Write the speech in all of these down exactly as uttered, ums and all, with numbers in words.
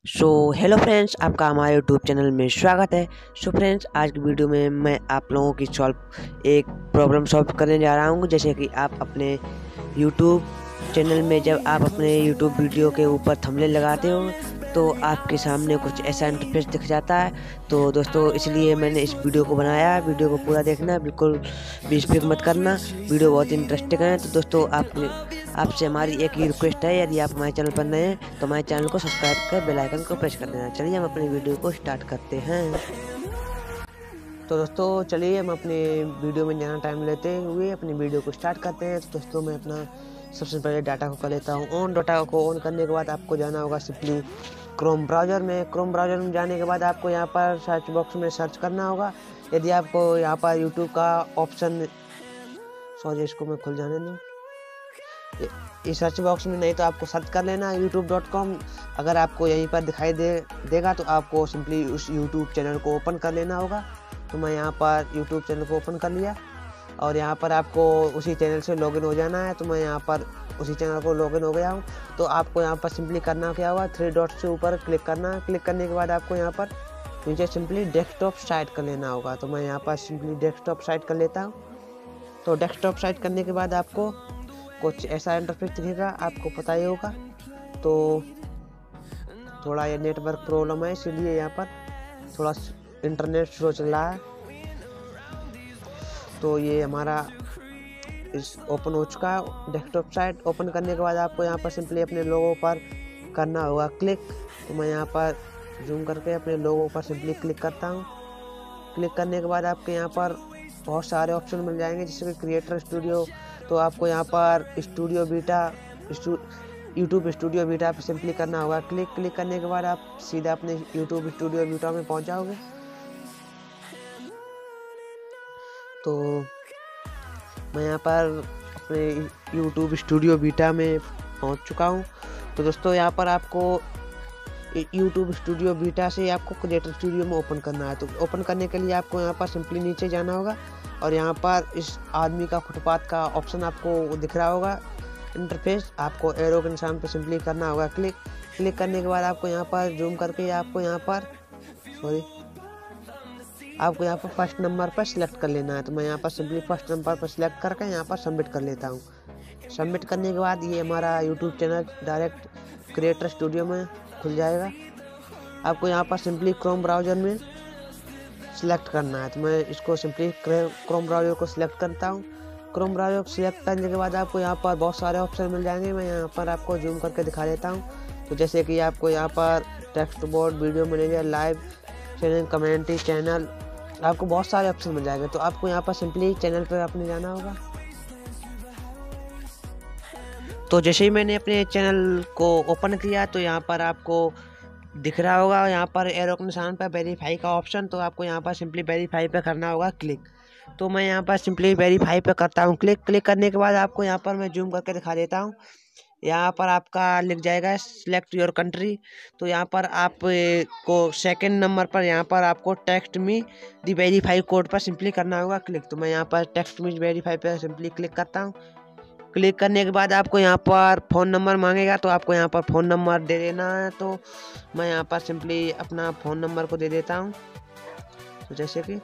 So hello friends, आपका हमारे YouTube channel में स्वागत है। सो फ्रेंड्स, आज की वीडियो में मैं आप लोगों की सॉल्व एक प्रॉब्लम सॉल्व करने जा रहा हूँ। जैसे कि आप अपने यूट्यूब चैनल में जब आप अपने यूट्यूब वीडियो के ऊपर थंबनेल लगाते हो तो आपके सामने कुछ ऐसा इंटरफेस दिख जाता है। तो दोस्तों, इसलिए मैंने इस वीडियो को बनाया है। वीडियो को पूरा देखना, बिल्कुल भी स्किप मत करना। वीडियो बहुत इंटरेस्टिंग है। तो दोस्तों, आप आपसे हमारी एक ही रिक्वेस्ट है, यदि आप हमारे चैनल पर नए हैं तो हमारे चैनल को सब्सक्राइब कर बेल आइकन को प्रेस कर देना। चलिए हम अपनी वीडियो को स्टार्ट करते हैं। तो दोस्तों, चलिए हम अपने वीडियो में ज़्यादा टाइम लेते हुए अपनी वीडियो को स्टार्ट करते हैं। तो दोस्तों, मैं अपना सबसे पहले डाटा को कर लेता हूँ ऑन। डाटा को ऑन करने के बाद आपको जाना होगा सिंपली क्रोम ब्राउज़र में। क्रोम ब्राउज़र में जाने के बाद आपको यहाँ पर सर्च बॉक्स में सर्च करना होगा। यदि आपको यहाँ पर यूट्यूब का ऑप्शन, सॉरी इसको मैं खुल जाने दूँ, इस सर्च बॉक्स में नहीं तो आपको सर्च कर लेना यूट्यूब डॉट कॉम। अगर आपको यहीं पर दिखाई दे देगा तो आपको सिंपली उस यूट्यूब चैनल को ओपन कर लेना होगा। तो मैं यहाँ पर यूट्यूब चैनल को ओपन कर लिया और यहाँ पर आपको उसी चैनल से लॉगिन हो जाना है। तो मैं यहाँ पर उसी चैनल को लॉगिन हो गया हूँ। तो आपको यहाँ पर सिंपली करना क्या होगा, थ्री डॉट से ऊपर क्लिक करना है। क्लिक करने के बाद आपको यहाँ पर नीचे सिंपली डेस्कटॉप साइट कर लेना होगा। तो मैं यहाँ पर सिंपली डेस्कटॉप साइट कर लेता हूँ। तो डेस्कटॉप साइट करने के बाद आपको कुछ ऐसा इंटरफेस दिखेगा, आपको पता ही होगा। तो थोड़ा ये नेटवर्क प्रॉब्लम है, इसीलिए यहाँ पर थोड़ा इंटरनेट स्लो चल रहा है। तो ये हमारा इस ओपन हो चुका है डेस्कटॉप साइट। ओपन करने के बाद आपको यहाँ पर सिंपली अपने लोगों पर करना होगा क्लिक। तो मैं यहाँ पर जूम करके अपने लोगों पर सिंपली क्लिक करता हूँ। क्लिक करने के बाद आपके यहाँ पर बहुत सारे ऑप्शन मिल जाएंगे, जैसे कि क्रिएटर स्टूडियो। तो आपको यहाँ पर studio beta YouTube studio beta पे सिंपली करना होगा क्लिक। क्लिक करने के बाद आप सीधा अपने यूट्यूब स्टूडियो बीटा में पहुँच जाओगे। तो मैं यहाँ पर अपने यूट्यूब स्टूडियो बीटा में पहुँच चुका हूँ। तो दोस्तों, यहाँ पर आपको यूट्यूब स्टूडियो बीटा से आपको क्रिएटर स्टूडियो में ओपन करना है। तो ओपन करने के लिए आपको यहाँ पर सिंपली नीचे जाना होगा और यहाँ पर इस आदमी का फुटपाथ का ऑप्शन आपको दिख रहा होगा इंटरफेस। आपको एरो के निशान पर सिंपली करना होगा क्लिक। क्लिक करने के बाद आपको यहाँ पर जूम करके आपको यहाँ पर सॉरी आपको यहाँ पर फर्स्ट नंबर पर सिलेक्ट कर लेना है। तो मैं यहाँ पर सिंपली फर्स्ट नंबर पर सिलेक्ट करके यहाँ पर सबमिट कर लेता हूँ। सबमिट करने के बाद ये हमारा YouTube channel direct creator studio में खुल जाएगा। आपको यहाँ पर सिंपली क्रोम ब्राउज़र में सिलेक्ट करना है। तो मैं इसको सिंपली क्रोम ब्राउज़र को सिलेक्ट करता हूँ। क्रोम ब्राउज़र को सिलेक्ट करने के बाद आपको यहाँ पर बहुत सारे ऑप्शन मिल जाएंगे। मैं यहाँ पर आपको जूम करके दिखा देता हूँ। तो जैसे कि आपको यहाँ पर text board, video manager, live channel, community channel, आपको बहुत सारे ऑप्शन मिल जाएंगे। तो आपको यहाँ पर सिंपली चैनल पर अपने जाना होगा। तो जैसे ही मैंने अपने चैनल को ओपन किया तो यहाँ पर आपको दिख रहा होगा यहाँ पर एरो के निशान पर वेरीफाई का ऑप्शन। तो आपको यहाँ पर सिंपली वेरीफाई पे करना होगा क्लिक। तो मैं यहाँ पर सिंपली वेरीफाई पे करता हूँ क्लिक। क्लिक करने के बाद आपको यहाँ पर मैं जूम करके दिखा देता हूँ। यहाँ पर आपका लिख जाएगा सिलेक्ट योर कंट्री। तो यहाँ पर आप को सेकंड नंबर पर यहाँ पर आपको text me the verify code पर सिंपली करना होगा क्लिक। तो मैं यहाँ पर टेक्स्ट मी वेरीफाई पर सिंपली क्लिक करता हूँ। क्लिक करने के बाद आपको यहाँ पर फ़ोन नंबर मांगेगा, तो आपको यहाँ पर फ़ोन नंबर दे देना है। तो मैं यहाँ पर सिंपली अपना फ़ोन नंबर को दे देता हूँ। तो जैसे कि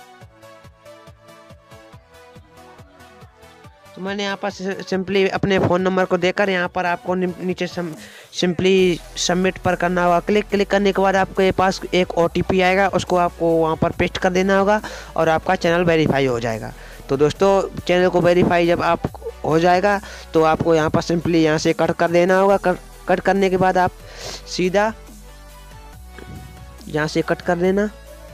तो मैंने यहाँ पर सिंपली अपने फ़ोन नंबर को देकर यहाँ पर आपको नीचे सिंपली सबमिट पर करना होगा क्लिक। क्लिक करने के बाद आपके पास एक ओ टी पी आएगा, उसको आपको वहाँ पर पेस्ट कर देना होगा और आपका चैनल वेरीफाई हो जाएगा। तो दोस्तों, चैनल को वेरीफाई जब आप हो जाएगा तो आपको यहाँ पर सिंपली यहाँ से कट कर देना होगा। कट कट करने के बाद आप सीधा यहाँ से कट कर देना।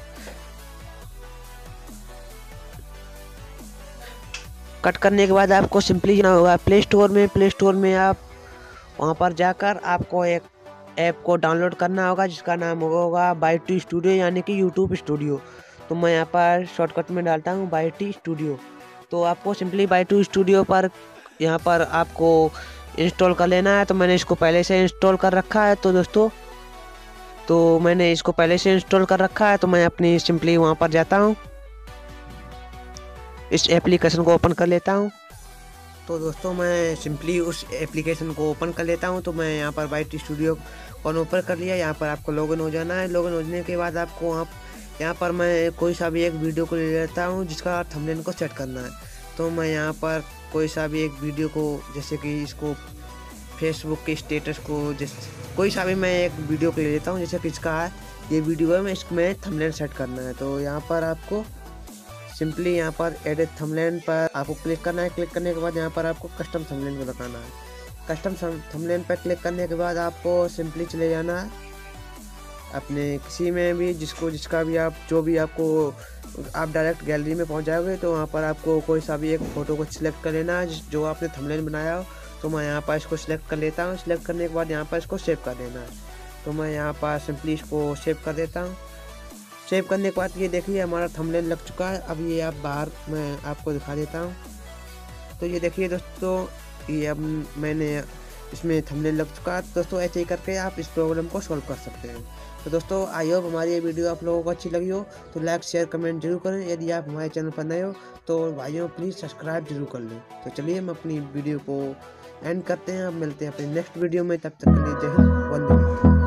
कट करने के बाद आपको सिंपली जाना होगा प्ले स्टोर में। प्ले स्टोर में आप वहाँ पर जाकर आपको एक ऐप को डाउनलोड करना होगा जिसका नाम होगा बाईटी स्टूडियो, यानी कि यूट्यूब स्टूडियो। तो मैं यहाँ पर शॉर्टकट में डालता हूँ बाईटी स्टूडियो। तो आपको सिंपली बाईटी स्टूडियो पर यहाँ पर आपको इंस्टॉल कर लेना है। तो मैंने इसको पहले से इंस्टॉल कर रखा है। तो दोस्तों, तो मैंने इसको पहले से इंस्टॉल कर रखा है। तो मैं अपनी सिंपली वहाँ पर जाता हूँ, इस एप्लीकेशन को ओपन कर लेता हूँ। तो दोस्तों मैं सिंपली उस एप्लीकेशन को ओपन कर लेता हूँ। तो मैं यहाँ पर वाइट स्टूडियो को ओपन कर लिया। यहाँ पर आपको लॉगिन हो जाना है। लॉगिन होने के बाद आपको आप यहाँ पर मैं कोई सा भी एक वीडियो को ले लेता हूँ जिसका थंबनेल को सेट करना है। तो मैं यहाँ पर कोई सा भी एक वीडियो को, जैसे कि इसको फेसबुक के स्टेटस को, जैसे कोई सा भी मैं एक वीडियो को ले लेता हूँ। जैसे कि इसका है ये वीडियो है, मैं इसमें थंबनेल सेट करना है। तो यहाँ पर आपको सिंपली यहाँ पर एडिट थंबनेल पर आपको क्लिक करना है। क्लिक करने के बाद यहाँ पर आपको कस्टम थंबनेल को लगाना है। कस्टम थंबनेल पर क्लिक करने के बाद आपको सिंपली चले जाना है अपने किसी में भी, जिसको जिसका भी आप जो भी आपको आप डायरेक्ट गैलरी में पहुँच जाओगे। तो वहाँ पर आपको कोई सा भी एक फ़ोटो को सिलेक्ट कर लेना है जो आपने थंबनेल बनाया हो। तो मैं यहाँ पर इसको सिलेक्ट कर लेता हूँ। सिलेक्ट करने के बाद यहाँ पर इसको सेव कर देना है। तो मैं यहाँ पर सिंपली इसको सेव कर देता हूँ। सेव करने के बाद ये देखिए हमारा थंबनेल लग चुका है। अब ये आप बाहर मैं आपको दिखा देता हूँ। तो ये देखिए दोस्तों, ये अब मैंने इसमें थंबनेल लग चुका है। दोस्तों ऐसे ही करके आप इस प्रॉब्लम को सॉल्व कर सकते हैं। तो दोस्तों आई होप हमारी ये वीडियो आप लोगों को अच्छी लगी हो। तो लाइक शेयर कमेंट जरूर करें। यदि आप हमारे चैनल पर नए हो तो भाइयों प्लीज़ सब्सक्राइब जरूर कर लें। तो चलिए हम अपनी वीडियो को एंड करते हैं। अब मिलते हैं अपनी नेक्स्ट वीडियो में। तब तक के लिए जय हिंद, वंदे मातरम।